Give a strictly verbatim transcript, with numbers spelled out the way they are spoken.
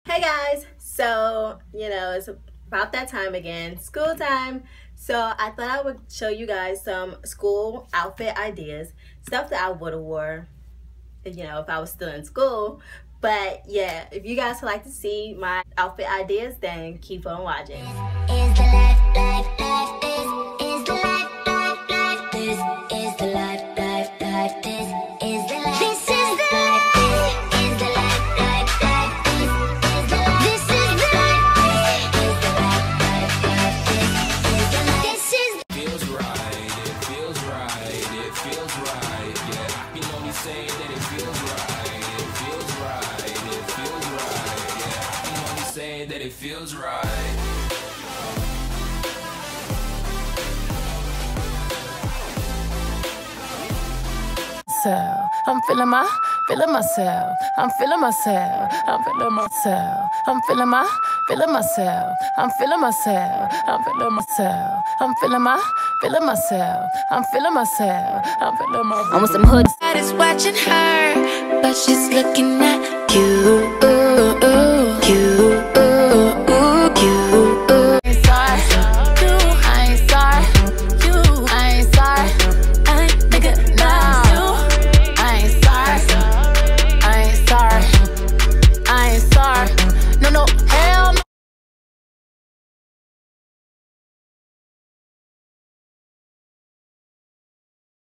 Hey guys, so you know it's about that time again, school time. So I thought I would show you guys some school outfit ideas, stuff that I would have wore, you know, if I was still in school. But yeah, if you guys would like to see my outfit ideas, then keep on watching. Is the life, life, life, this is the life, life, life, this is the life, life, life, this is the life, this is the life, this is the life, life, life, this is the life, this is the life, this is the life, life, life, this is the life, this is the feels right, it feels right, it feels right, yeah. You know me say that it feels right, it feels right, it feels right, yeah. You know me say that it feels right. I'm feeling my, feeling myself. I'm feeling myself. I'm feeling myself. I'm feeling my, feeling myself. I'm feeling myself. I'm feeling myself. I'm feeling my, feeling myself. I'm feeling myself. I'm feeling myself. I'm with some hood. God is watching her, but she's looking at you.